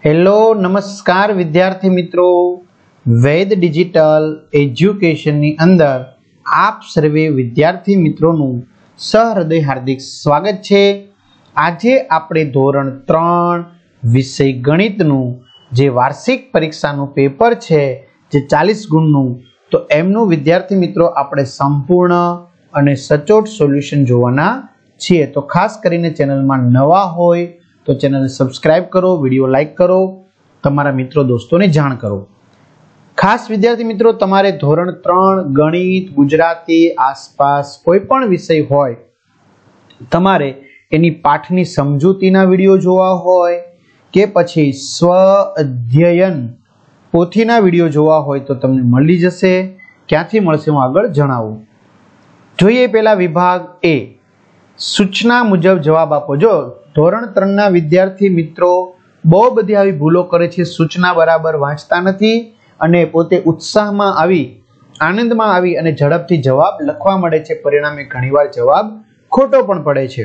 Hello નમસ્કાર વિદ્યાર્થી મિત્રો, વેદ ડિજિટલ એજ્યુકેશનની અંદર આપ સર્વે વિદ્યાર્થી મિત્રોનું સહૃદય હાર્દિક સ્વાગત છે। આજે આપણે ધોરણ 3 વિષય ગણિતનું જે વાર્ષિક પરીક્ષાનું પેપર છે જે 40 ગુણનું, તો એમનું વિદ્યાર્થી મિત્રો આપણે સંપૂર્ણ અને સચોટ સોલ્યુશન જોવાના છીએ। તો ખાસ કરીને ચેનલમાં નવા હોય તો ચેનલને સબસ્ક્રાઇબ કરો, વિડીયો લાઈક કરો, તમારા મિત્રો દોસ્તોને જાણ કરો। ખાસ વિદ્યાર્થી મિત્રો, તમારે ધોરણ 3 ગણિત, ગુજરાતી, આસપાસ કોઈ પણ વિષય હોય, તમારે એની પાઠની સમજૂતીના વિડીયો જોવા હોય કે પછી સ્વ અધ્યયન પોથીના વિડીયો જોવા હોય તો તમને મળી જશે। ક્યાંથી મળશે હું આગળ જણાવું। જોઈએ પહેલા વિભાગ એ, સૂચના મુજબ જવાબ આપો। જો ધોરણ 3 ના વિદ્યાર્થી મિત્રો બહુ બધી આવી ભૂલો કરે છે, સૂચના બરાબર વાંચતા નથી અને પોતે ઉત્સાહમાં આવી, આનંદમાં આવી અને ઝડપથી જવાબ લખવા મળે છે, પરિણામે ઘણીવાર જવાબ ખોટો પણ પડે છે।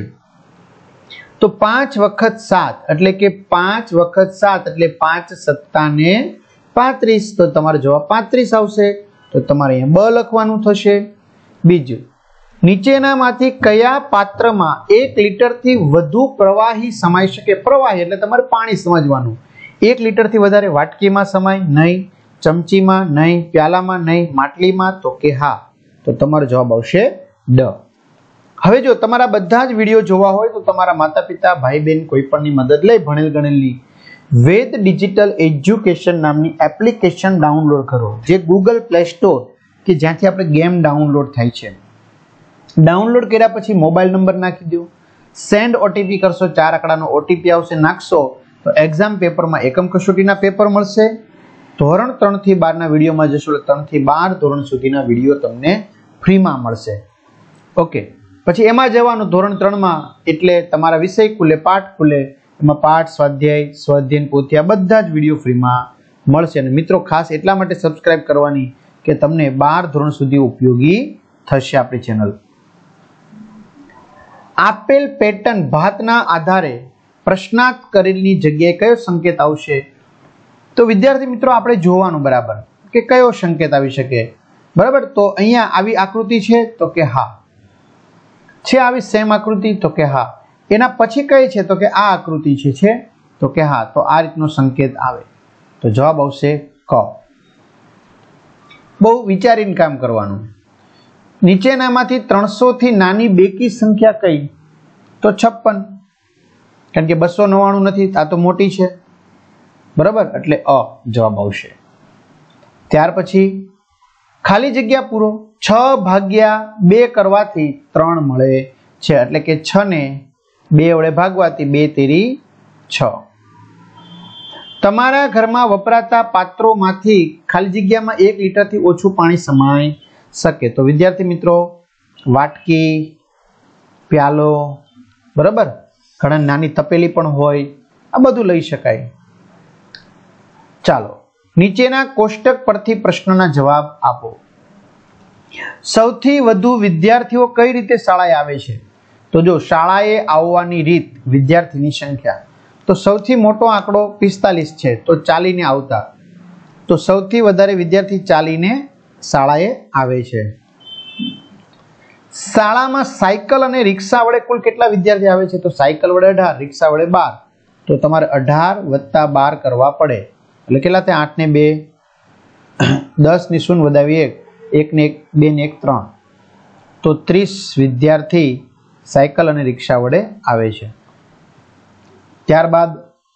તો 5 વખત 7 એટલે કે 5 વખત 7 એટલે 5 સત્તા ને 35, તો તમારો જવાબ 35 આવશે। તો તમારે અહીંયા બ લખવાનું થશે। બીજું, નીચેનામાંથી કયા પાત્રમાં 1 લીટરથી વધુ પ્રવાહી સમાઈ શકે? પ્રવાહી એટલે તમારે પાણી સમજવાનું। 1 લીટરથી વધારે વાટકીમાં સમાય નહીં, ચમચીમાં નહીં, પ્યાલામાં નહીં, માટલીમાં, તો કે હા। તો તમારો જવાબ આવશે ડ। હવે જો તમારા બધા જ વિડીયો જોવા હોય તો તમારા માતા પિતા, ભાઈ બહેન કોઈ પણની મદદ લઈ ભણેલ ગણેલની વેદ ડિજિટલ એજ્યુકેશન નામની એપ્લિકેશન ડાઉનલોડ કરો, જે ગૂગલ પ્લે સ્ટોર કે જ્યાંથી આપણે ગેમ ડાઉનલોડ થાય છે। ડાઉનલોડ કર્યા પછી મોબાઈલ નંબર નાખી દો, સેન્ડ ઓટીપી કરશો, 4 આંકડાનો ઓટીપી આવશે, નાખશો તો એક્ઝામ પેપરમાં એકમ કસોટીના પેપર મળશે। ધોરણ 3 થી 12 ના વિડીયોમાં જશો એટલે 3 થી 12 ધોરણ સુધીના વિડીયો તમને ફ્રીમાં મળશે। ઓકે, પછી એમાં જવાનું ધોરણ 3 માં એટલે તમારા વિષય ખુલે, પાઠ ખુલે, એમાં પાઠ, સ્વાધ્યાય, સ્વાધ્યાયન પોથી, આ બધા જ વિડીયો ફ્રીમાં મળશે। અને મિત્રો ખાસ એટલા માટે સબસ્ક્રાઇબ કરવાની કે તમને 12 ધોરણ સુધી ઉપયોગી થશે આપણી ચેનલ। આપેલ પેટર્ન ભાતના આધારે પ્રશ્નાર્થ કરેલની જગ્યાએ કયો સંકેત આવશે? તો વિદ્યાર્થી મિત્રો આપણે જોવાનું બરાબર કે કયો સંકેત આવી શકે, બરાબર। તો અહીંયા આવી આકૃતિ છે તો કે હા છે, આવી સેમ આકૃતિ તો કે હા, એના પછી કઈ છે તો કે આ આકૃતિ છે તો કે હા, તો આ રીતનો સંકેત આવે તો જવાબ આવશે ક। બહુ વિચારીને કામ કરવાનું। નીચેનામાંથી 300 થી નાની બેકી સંખ્યા કઈ? તો 56, કારણ કે 299 નથી, આ તો મોટી છે, બરાબર, એટલે અ જવાબ આવશે। ત્યાર પછી ખાલી જગ્યા પૂરો, 6/2 કરવાથી 3 મળે છે, એટલે કે 6 ને 2 વડે ભાગવાથી 2 તેરી 6। તમારા ઘરમાં વપરાતા પાત્રોમાંથી ખાલી જગ્યામાં 1 લીટરથી ઓછું પાણી સમાઈ શકે? તો વિદ્યાર્થી મિત્રો વાટકી, પ્યાલો, બરાબર, ઘણા નાની તપેલી પણ હોય, આ બધું લઈ શકાય। ચાલો નીચેના કોષ્ટક પરથી પ્રશ્નના જવાબ આપો। સૌથી વધુ વિદ્યાર્થીઓ કઈ રીતે શાળાએ આવે છે? તો જો શાળાએ આવવાની રીત, વિદ્યાર્થીની સંખ્યા, તો સૌથી મોટો આંકડો 45 છે, તો ચાલીને આવતા, તો સૌથી વધારે વિદ્યાર્થી ચાલીને શાળાએ આવે છે। શાળામાં સાયકલ અને રિક્ષા વડે કુલ કેટલા વિદ્યાર્થી આવે છે? તો સાયકલ વડે 18, રિક્ષા વડે 12, તો તમારે 18 + 12 કરવા પડે, એટલે કેટલા થાય? 8 ને 2 10 ની 0 વધાવી 1 ને 1 2 ને 1 3, તો 30 વિદ્યાર્થી સાયકલ અને રિક્ષા વડે આવે છે। ત્યારબાદ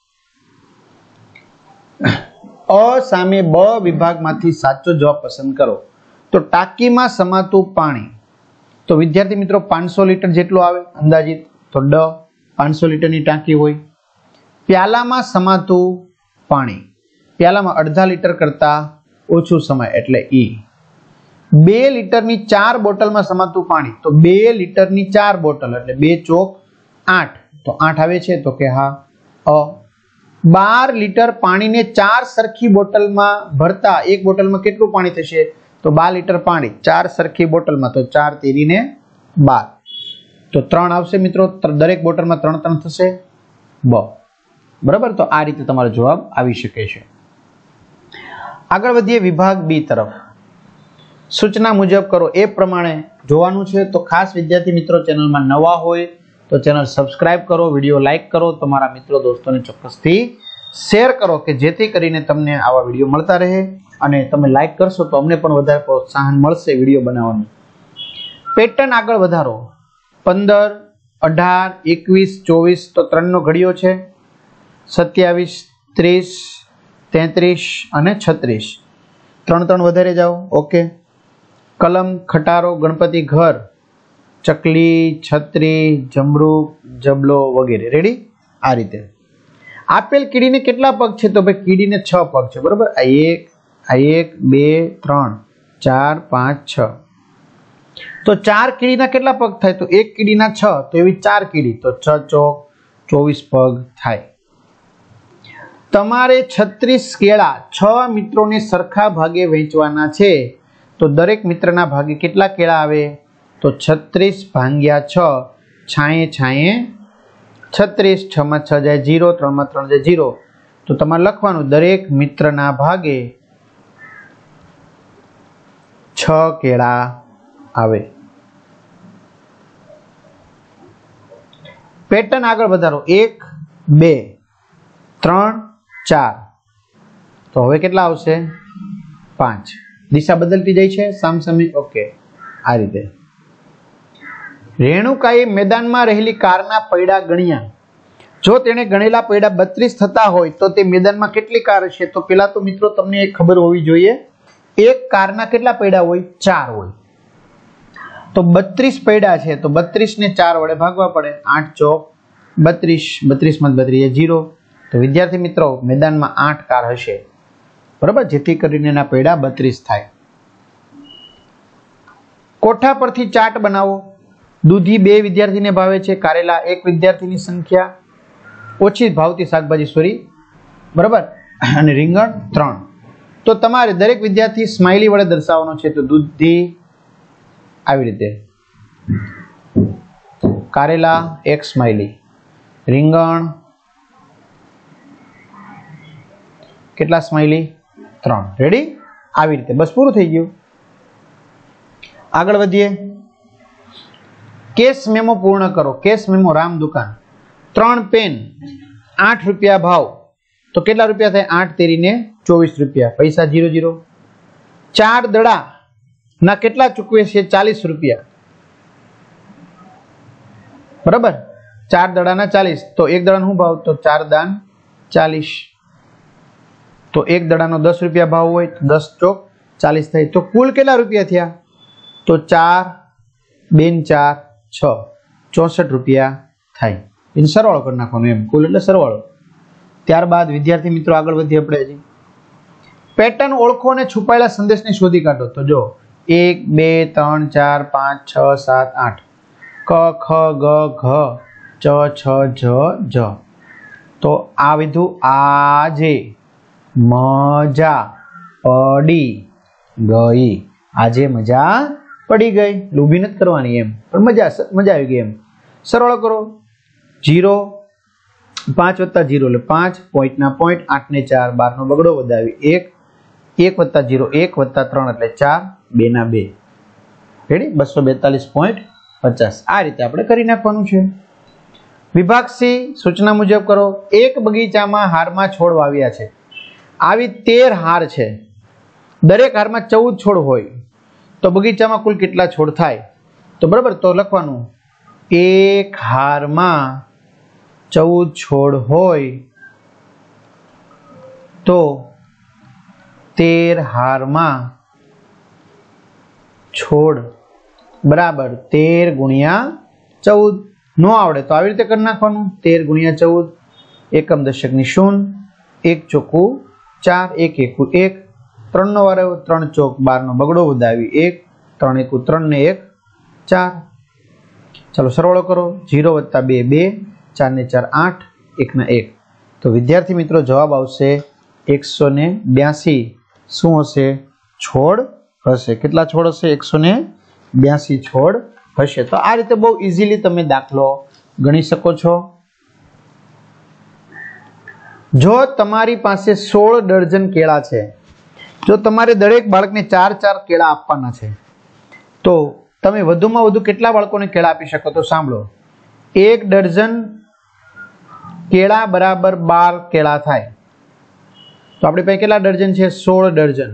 અ સામે બ વિભાગમાંથી સાચો જવાબ પસંદ કરો। તો ટાંકીમાં સમાતું પાણી, તો વિદ્યાર્થી મિત્રો 500 લીટર જેટલું આવે અંદાજિત, તો ડ 500 લીટરની ટાંકી હોય। પ્યાલામાં સમાતું પાણી, પ્યાલામાં અડધા લીટર કરતા ઓછું સમય એટલે ઈ। 2 લીટરની 4 બોટલમાં સમાતું પાણી, તો 2 લીટરની 4 બોટલ એટલે 2 ચોક 8, તો 8 આવે છે તો કે હા અ। 12 લીટર પાણીને 4 સરખી બોટલમાં ભરતા, એક બોટલમાં કેટલું પાણી થશે? તો 12 લીટર પાણી 4 સરખી બોટલમાં, તો 4 તેરી ને 12, તો 3 આવશે મિત્રો, દરેક બોટલમાં 3 થશે બ। બરાબર, તો આ રીતે તમારો જવાબ આવી શકે છે. આગળ વધીએ વિભાગ બી તરફ. સૂચના મુજબ કરો એ પ્રમાણે જોવાનું છે. તો ખાસ વિદ્યાર્થી મિત્રો ચેનલમાં નવા હોય તો ચેનલ સબસ્ક્રાઇબ કરો, વિડીયો લાઈક કરો, તમારા મિત્રો દોસ્તોને ચોક્કસથી શેર કરો કે જેથી કરીને તમને આવા વિડીયો મળતા રહે અને તમે લાઈક કરશો તો અમને પણ વધારે પ્રોત્સાહન મળશે વિડીયો બનાવવાનું. પેટર્ન આગળ વધારો. 15, 18, 21, 24 તો 3 નો ઘડિયો છે. 27, 30, 33 અને 36. 3 વધારે જાઓ. ઓકે. કલમ, ખટારો, ગણપતિ, ઘર, ચકલી, છત્રી, જમરૂક, જબલો વગેરે. રેડી? આ રીતે. આપેલ કીડીને કેટલા પગ છે? તો ભાઈ કીડીને 6 પગ છે. બરોબર. આ 1, 2, 3, 4, 5, 6. તો 4 કીડીના કેટલા પગ થાય? તો એક કીડીના 6, તો એવી 4 કીડી, તો 6 ચોક 24 પગ થાય. તમારે 36 કેળા 6 મિત્રોને સરખા ભાગે વહેંચવાના છે. તો દરેક મિત્રના ભાગે કેટલા કેળા આવે? તો 36 ભાગ્યા 6, છાંયે છાંયે 36, 6 માં 6 જાય 0, 3 માં 3 જાય 0. તો તમારે લખવાનું દરેક મિત્રના ભાગે 6 કેળા આવે. પેટર્ન આગળ વધારો. 1, 2, 3, 4. તો હવે કેટલા આવશે? 5. દિશા બદલતી જાય છે સામસામે. ઓકે. આ રીતે. રેણુકાએ મેદાનમાં રહેલી કારના પૈડા ગણ્યા. જો તેણે ગણેલા પૈડા 32 થતા હોય તો તે મેદાનમાં કેટલી કાર છે? તો પેલા તો મિત્રો તમને એક ખબર હોવી જોઈએ, એક કારના કેટલા પૈડા હોય? 4 હોય. તો 32 પૈડા છે તો 32 ને 4 વડે ભાગવા પડે. 8 ચોક 32, 32 માં 32 0. તો વિદ્યાર્થી મિત્રો મેદાનમાં 8 કાર હશે. બરાબર, જેથી કરીને એના પૈડા 32 થાય. કોઠા પરથી ચાર્ટ બનાવો. દૂધી 2 વિદ્યાર્થીને ભાવે છે. કારેલા 1 વિદ્યાર્થીની સંખ્યા. ઓછી ભાવતી શાકભાજી સોરી. બરાબર, અને રીંગણ 3. તો તમારે દરેક વિદ્યાર્થી સ્માઇલી વડે દર્શાવવાનો છે. તો દૂધી આવી રીતે, કારેલા 1 સ્માઇલી, રીંગણ કેટલા સ્માઇલી? 3. રેડી? આવી રીતે. બસ પૂરું થઈ ગયું. આગળ વધીએ. કેશ મેમો પૂર્ણ કરો. Cache memo. રામ દુકાન. 3 પેન 8 રૂપિયા ભાવ. તો કેટલા રૂપિયા થાય? 8 તેરીને 24 રૂપિયા. પૈસા 0 0. 4 દડા ના કેટલા ચૂકવે છે? 40 રૂપિયા. બરાબર, 4 દડાના 40. તો એક દડાનો શું ભાવ? તો 4 દાન 40. તો એક દડાનો 10 રૂપિયા ભાવ હોય તો 10 ચોક 40 થાય. તો કુલ કેટલા રૂપિયા થયા? તો 4, 2 4, 6, 64 રૂપિયા થાય. એને સરવાળો કરી નાખવાનો એમ. કુલ એટલે સરવાળો. ત્યારબાદ વિદ્યાર્થી મિત્રો આગળ વધીએ આપણે હજી. પેટર્ન ઓળખો અને છુપાયેલા સંદેશને શોધી કાઢો. તો જો 1, 2, 3, 4, 5, 6, 7, 8. ક, ખ, ગ, ઘ, ચ, છ, જ, જ. તો આ વિધું આજે મજા પડી ગઈ. આજે મજા પડી ગઈ. લોભી નથી કરવાની એમ, પણ મજા આવી ગઈ એમ. સરળ કરો. 0, 5 + 0 એટલે 5, પોઈન્ટના પોઈન્ટ, 8 ને 4, 12 નો બગડો વધાવી 1, 1 + 0 1 + 3 એટલે 4, 2 ના 2. રેડી? 242.50. આ રીતે આપણે કરી નાખવાનું છે. વિભાગ સી. સૂચના મુજબ કરો. એક બગીચામાં હારમાં છોડ વાવ્યા છે. આવી 13 હાર છે. દરેક હારમાં 14 છોડ હોય તો બગીચામાં કુલ કેટલા છોડ થાય? તો બરાબર, તો લખવાનું એક હારમાં 14 છોડ હોય તો 13 હારમાં છોડ બરાબર 13 ગુણ્યા 14. નો આવડે તો આવી રીતે કરી નાખવાનું. 13 ગુણ્યા 14. એકમ દશકની 0. 1 ચોખ્ખું 4, 1 એકુ 1. 3 નો વાર આવ્યો. 3 ચોક 12 નો બગડો વધાવી 1. 3 એકુ 3 ને 1 4. ચાલો સરવાળો કરો. 0 + 2 2, 4 ને 4 8, 1 ના 1. તો વિદ્યાર્થી મિત્રો જવાબ આવશે 182. શું હશે? છોડ હશે. કેટલા છોડ હશે? 182 છોડ હશે. તો આ રીતે બહુ ઇઝીલી તમે દાખલો ગણી શકો છો. જો તમારી પાસે 16 ડઝન કેળા છે, જો તમારે દરેક બાળકને 4 કેળા આપવાના છે, તો તમે વધુમાં વધુ કેટલા બાળકોને કેળા આપી શકો? તો સાંભળો, 1 ડઝન કેળા બરાબર 12 કેળા થાય. તો આપણી પાસે કેટલા ડઝન છે? 16 ડઝન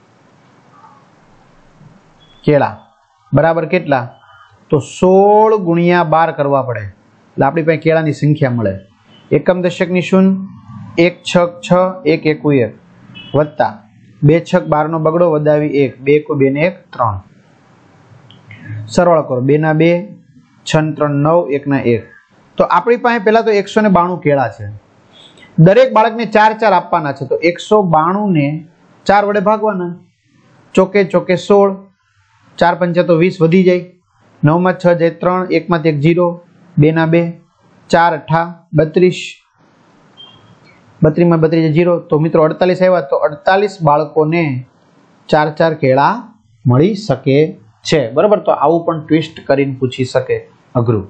કેળા બરાબર કેટલા? તો 16 ગુણ્યા 12 કરવા પડે એટલે આપણી પાસે કેળાની સંખ્યા મળે. એકમ દશકની શૂન્ય, 1 છક 6, 1 એકુ 1 વત્તા 2 છક 12 નો બગડો વધાવી 1, 2 એકુ 2 ને 1 3. સરવાળો કરો, 2 ના 2, 6 ને 3 9, 1 ના 1. તો આપણી પાસે પહેલા તો 192 કેળા છે. દરેક બાળકને 4 આપવાના છે, તો 192 ને 4 વડે ભાગવાના. ચોકે ચોકે 16, 4 પંચા તો 20 વધી જાય, 9 માં 6 જાય 3, 1 માંથી 1 0, 2 ના 2, 4 અઠા 32, 32 માં 32 0. તો મિત્રો 48 આવ્યા, તો 48 બાળકોને 4 કેળા મળી શકે છે. બરાબર, તો આવું પણ ટ્વિસ્ટ કરીને પૂછી શકે અઘરું.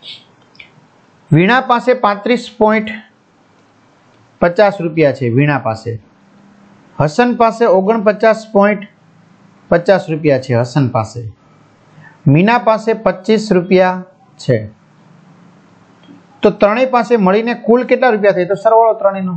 વીણા પાસે 35.50 રૂપિયા છે. વીણા પાસે. હસન પાસે 49.50 રૂપિયા છે. હસન પાસે. મીના પાસે 25 રૂપિયા છે. તો ત્રણેય પાસે મળીને કુલ કેટલા રૂપિયા થાય? તો સરવાળો ત્રણેયનો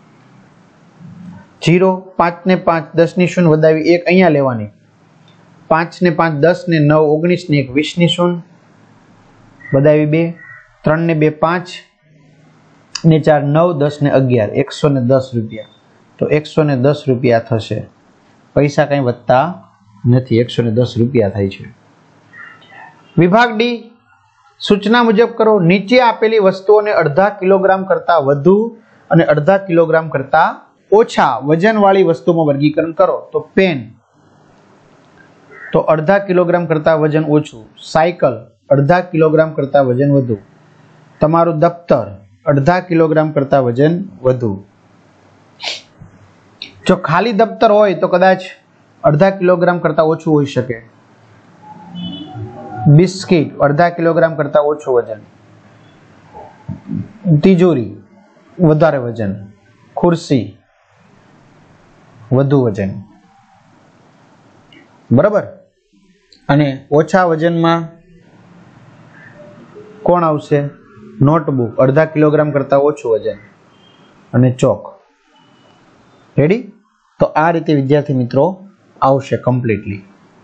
0, 5 ને 5 10 ની શૂન્ય વધાવી 1 અહીંયા લેવાની, 5 ને 5 10 ને 9 19 ને 1 20 ની શૂન્ય વધાવી 2, 3 ને 2 5 ને 4 9 10 ને 11 110 રૂપિયા. તો 110 રૂપિયા થશે. પૈસા કંઈ વધતા નથી, 110 રૂપિયા થાય છે. વિભાગ ડી, સૂચના મુજબ કરો. નીચે આપેલી વસ્તુઓને અડધા કિલોગ્રામ કરતા વધુ અને અડધા કિલોગ્રામ કરતા ઓછા વજનવાળી વસ્તુમાં વર્ગીકરણ કરો. તો પેન તો અડધા કિલોગ્રામ કરતા વજન ઓછું, સાયકલ અડધા કિલોગ્રામ કરતા વજન વધુ, તમારું દફતર અડધા કિલોગ્રામ કરતા વજન વધુ. જો ખાલી દફતર હોય તો કદાચ અડધા કિલોગ્રામ કરતા ઓછું હોઈ શકે. બિસ્કિટ અડધા કિલોગ્રામ કરતા ઓછું વજન, તિજોરી વધારે વજન, ખુરશી વધુ વજન. બરાબર. અને ઓછા વજનમાં કોણ આવશે? નોટબુક અડધા કિલોગ્રામ કરતા ઓછું વજન અને ચોક. રેડી? તો આ રીતે વિદ્યાર્થી મિત્રો આવશે કમ્પ્લીટલી.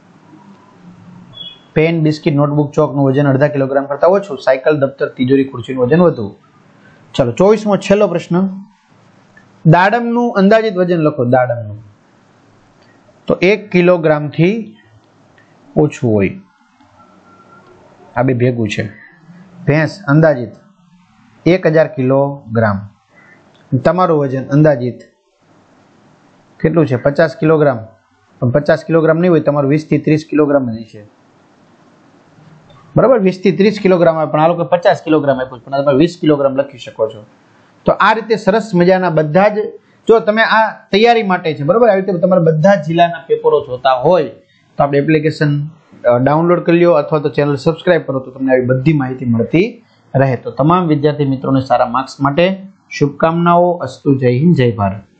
પેન, બિસ્કિટ, નોટબુક, ચોકનું વજન અડધા કિલોગ્રામ કરતા ઓછું, સાયકલ, દફતર, તિજોરી, ખુરશીનું વજન વધુ. ચલો 24મો છેલ્લો પ્રશ્ન. દાડમનું અંદાજિત વજન લખો. દાડમનું તો 1 કિલોગ્રામ થી ઓછું હોય. આ બે ભેગું છે. ભેંસ અંદાજિત 1000 કિલોગ્રામ. તમારું વજન અંદાજિત કેટલું છે? 50 કિલોગ્રામ. પણ 50 કિલોગ્રામ નહીં હોય, તમારું 20 થી 30 કિલોગ્રામ જ છે. બરાબર, 20 થી 30 કિલોગ્રામ આવે, પણ આ લોકો 50 કિલોગ્રામ આપ્યું, પણ તમે 20 કિલોગ્રામ લખી શકો છો. તો આ રીતે સરસ મજાના બધા જ, જો તમે આ તૈયારી માટે છે, બરાબર, આવી રીતે તમારા બધા જિલ્લાના પેપરો જોતા હોય તો આપણે એપ્લિકેશન ડાઉનલોડ કરી લો અથવા તો ચેનલ સબસ્ક્રાઇબ કરો, તો તમને આવી બધી માહિતી મળતી રહે. તો તમામ વિદ્યાર્થી મિત્રોને સારા માર્ક્સ માટે શુભકામનાઓ. અસ્તુ. જય હિન્દ, જય ભારત.